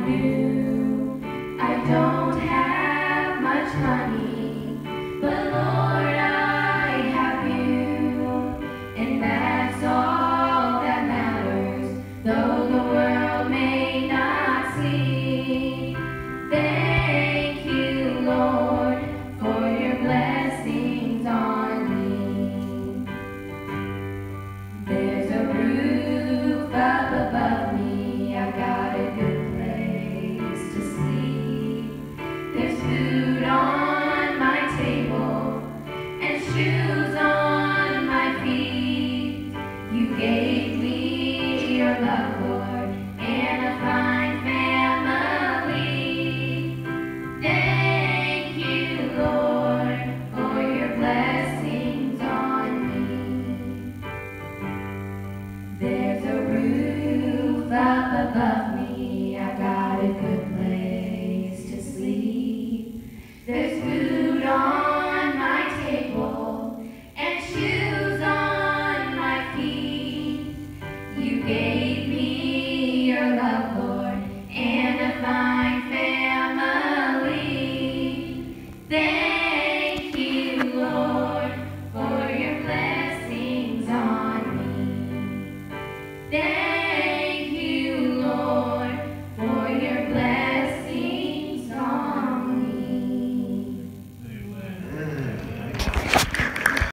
you. I don't have much money, but Lord, I have you, and that's all that matters, though the world may not see. Thank you, Lord, for your blessings on me. There's a roof up above me, I've got a good place to sleep. There's food on my table and shoes on my feet. You gave me your love, Lord, and a fine family. Thank you, Lord, for your blessings on me. There's a roof up above me, I've got a good place to sleep. There's food on my table and shoes on my feet. You gave